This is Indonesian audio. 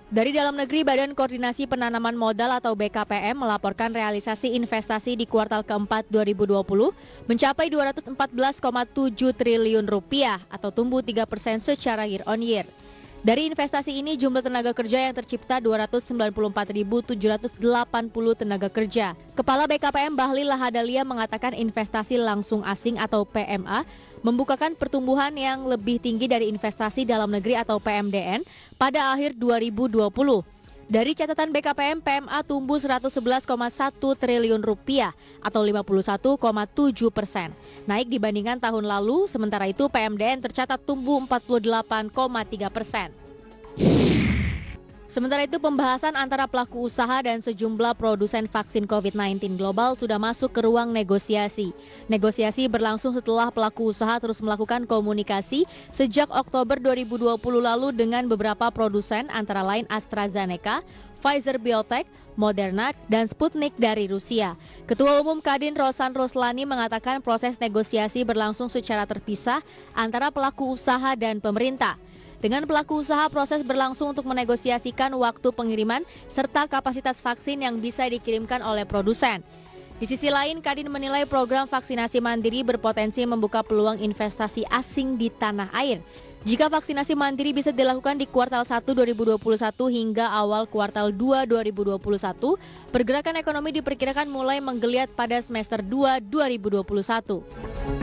Dari dalam negeri, Badan Koordinasi Penanaman Modal atau BKPM melaporkan realisasi investasi di kuartal keempat 2020 mencapai 214,7 triliun rupiah atau tumbuh 3% secara year on year. Dari investasi ini, jumlah tenaga kerja yang tercipta 294.780 tenaga kerja. Kepala BKPM Bahlil Lahadalia mengatakan investasi langsung asing atau PMA membukakan pertumbuhan yang lebih tinggi dari investasi dalam negeri atau PMDN pada akhir 2020. Dari catatan BKPM, PMA tumbuh 111,1 triliun rupiah atau 51,7%. Naik dibandingkan tahun lalu, sementara itu PMDN tercatat tumbuh 48,3%. Sementara itu, pembahasan antara pelaku usaha dan sejumlah produsen vaksin COVID-19 global sudah masuk ke ruang negosiasi. Negosiasi berlangsung setelah pelaku usaha terus melakukan komunikasi sejak Oktober 2020 lalu dengan beberapa produsen antara lain AstraZeneca, Pfizer Biotech, Moderna, dan Sputnik dari Rusia. Ketua Umum Kadin Rosan Roslani mengatakan proses negosiasi berlangsung secara terpisah antara pelaku usaha dan pemerintah. Dengan pelaku usaha, proses berlangsung untuk menegosiasikan waktu pengiriman serta kapasitas vaksin yang bisa dikirimkan oleh produsen. Di sisi lain, Kadin menilai program vaksinasi mandiri berpotensi membuka peluang investasi asing di tanah air. Jika vaksinasi mandiri bisa dilakukan di kuartal 1 2021 hingga awal kuartal 2 2021, pergerakan ekonomi diperkirakan mulai menggeliat pada semester 2 2021.